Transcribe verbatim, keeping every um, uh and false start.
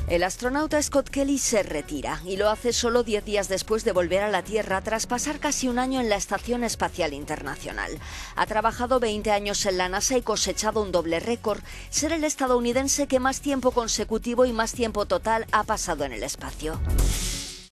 El astronauta Scott Kelly se retira y lo hace solo diez días después de volver a la Tierra tras pasar casi un año en la Estación Espacial Internacional. Ha trabajado veinte años en la NASA y cosechado un doble récord: ser el estadounidense que más tiempo consecutivo y más tiempo total ha pasado en el espacio.